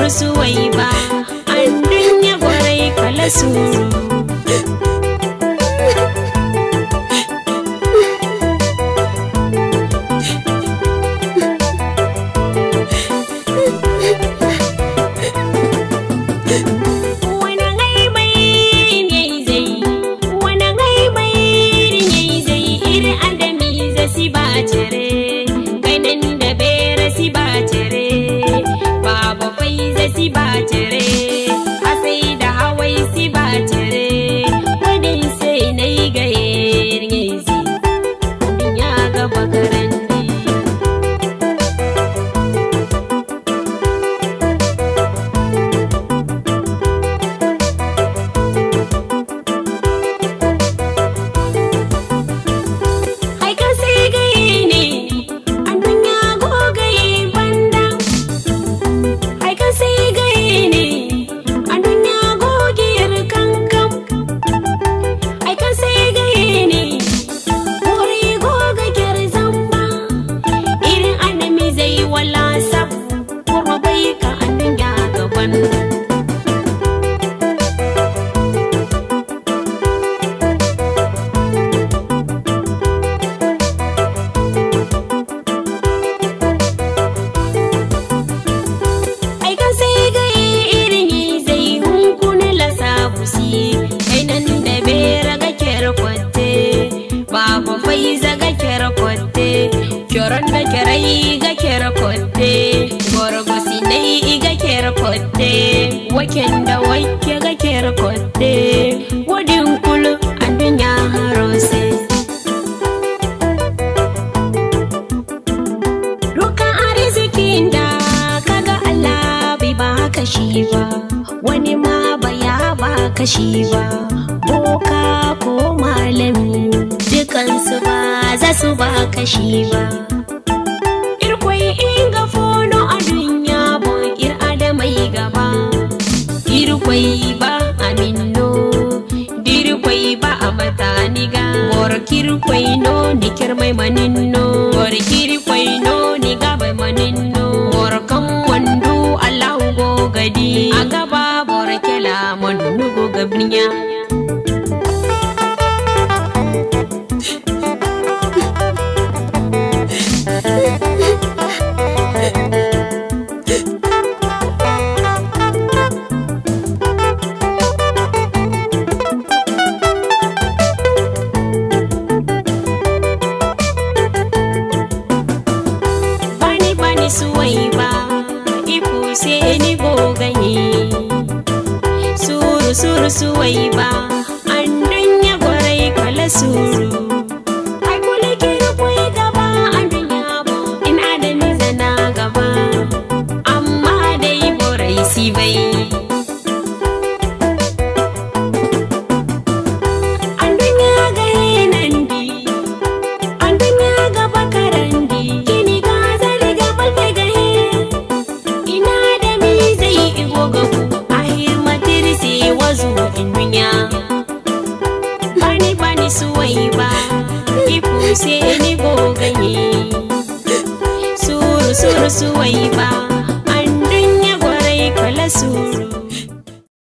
suwai ba an dunya gwarai kala suru. Coranda kerai ga kera kotte, gorgosi nei ga kera kotte, wakenda wake ga kera kotte, wadin kulu adunya harose. Roka arzikin da kaga Allah bai baka shi ba, wani ma baya baka shi ba, boka ko malami dukansu ba za su baka shi ba. Irkwai inga fono a dunya bon ir adamai gaba, irkwai ba aminno, dirkwai ba a mataniga, workirkwai no nikir mai maninno, workirkwai no ni gaba maninno, workan wandu Allahu go gadi, a gaba borkela mannu go gabniya. Suwai ba ifu sai ni gogaye, suru suru suwai ba an dunya gwarai kala suru. Ai kula kira kwai gaba an dunya bo in adami zana gaba, amma dai borai si bai. An dunya ga nandi, an dunya gaba karandi, kini bani suwai ba ifu sai ni gogaye, suru suru suwai ba an dunya gwarai kala suru.